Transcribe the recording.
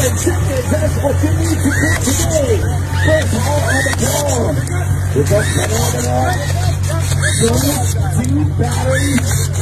And second, that's what you need to do today. First ball on the ball. With a phenomenal 22 batteries.